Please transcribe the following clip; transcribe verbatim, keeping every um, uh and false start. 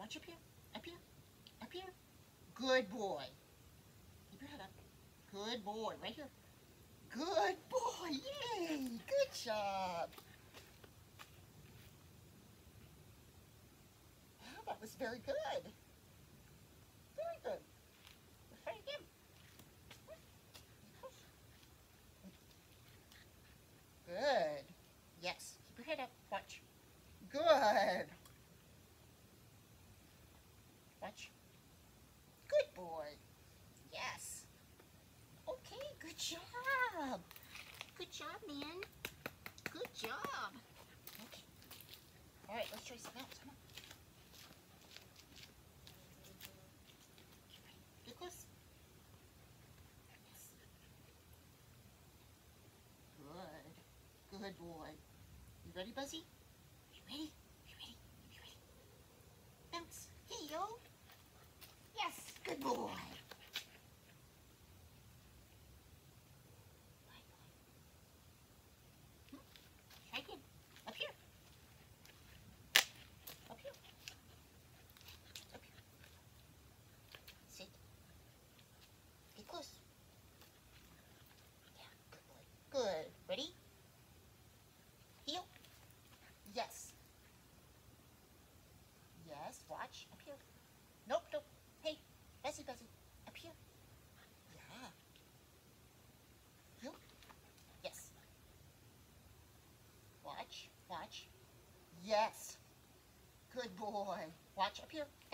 Watch up here. Up here. Up here. Good boy. Keep your head up. Good boy. Right here. Good boy. Yay. Good job. Oh, that was very good. Very good. Let's try again. Good. Yes. Keep your head up. Watch. Good. Watch. Good boy. Yes. Okay, good job. Good job, man. Good job. Okay. All right, let's try something else. Come on. Get close. Yes. Good. Good boy. You ready, Buzzy? You ready? You ready? You ready? Bounce. Hey-yo. Yes. Good boy. Try again. Up here. Up here. Up here. Sit. Get close. Yeah, good boy. Good. Ready? Heel. Yes. Yes, watch. Up here. Nope, nope. Hey, Buzzy, Buzzy. Up here. Yeah. Heel. Yes. Watch, watch. Yes. Good boy. Watch up here.